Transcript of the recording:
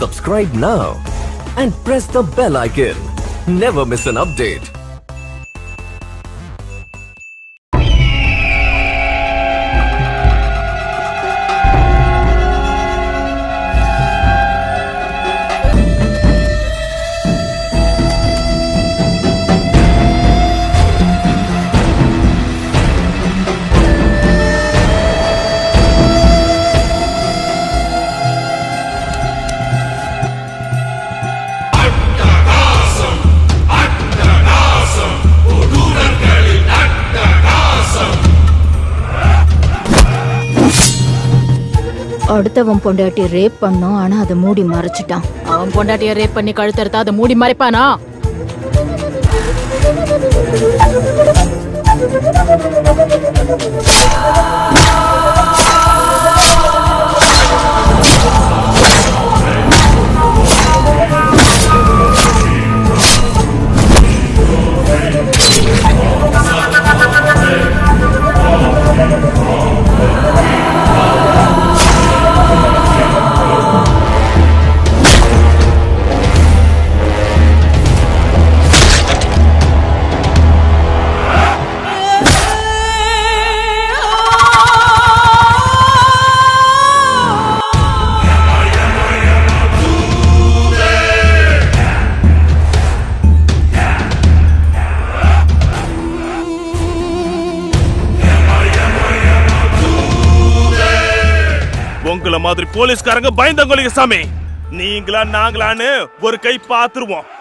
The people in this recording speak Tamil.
Subscribe now and press the bell icon. Never miss an update. அடுத்தவன் பொண்டாட்டி ரேப் பண்ணோம், ஆனா அதை மூடி மறைச்சிட்டான். அவன் பொண்டாட்டிய ரேப் பண்ணி கழுத்தறுத்தா அதை மூடி மறைப்பானா? உங்கள மாதிரி போலீஸ்காரங்க பயந்தவங்களுக்கு சாமி, நீங்களா நாங்களான்னு ஒரு கை பாத்துருவோம்.